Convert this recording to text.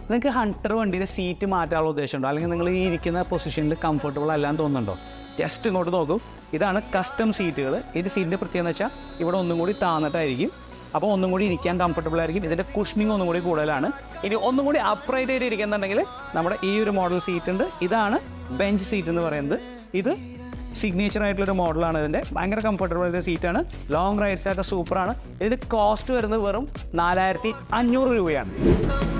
നിങ്ങൾക്ക് ഹണ്ടർ വണ്ടിയുടെ സീറ്റ് മാറ്റാനുള്ള ഉദ്ദേശമുണ്ടോ, അല്ലെങ്കിൽ നിങ്ങൾ ഈ ഇരിക്കുന്ന പൊസിഷനിൽ കംഫർട്ടബിൾ അല്ലാന്ന് തോന്നുന്നുണ്ടോ? ജസ്റ്റ് ഇങ്ങോട്ട് നോക്കൂ. ഇതാണ് കസ്റ്റം സീറ്റുകൾ. ഇത് സീറ്റിൻ്റെ പ്രത്യേകത എന്ന് വെച്ചാൽ ഇവിടെ ഒന്നും കൂടി താന്നിട്ടായിരിക്കും. അപ്പോൾ ഒന്നും കൂടി ഇരിക്കാൻ കംഫർട്ടബിൾ ആയിരിക്കും. ഇതിൻ്റെ കുഷനിങ് ഒന്നും കൂടി കൂടുതലാണ്. ഇനി ഒന്നും കൂടി അപ്രൈറ്റ് ആയിട്ട് ഇരിക്കുന്നുണ്ടെങ്കിൽ നമ്മുടെ ഈ ഒരു മോഡൽ സീറ്റ് ഉണ്ട്. ഇതാണ് ബെഞ്ച് സീറ്റ് എന്ന് പറയുന്നത്. ഇത് സിഗ്നേച്ചർ ആയിട്ടുള്ളൊരു മോഡലാണ്. ഇതിൻ്റെ ഭയങ്കര കംഫർട്ടബിൾ ആയിട്ടുള്ള സീറ്റാണ്. ലോങ് റൈഡ്സൊക്കെ സൂപ്പറാണ്. ഇതിൻ്റെ കോസ്റ്റ് വരുന്നത് വെറും 4500 രൂപയാണ്.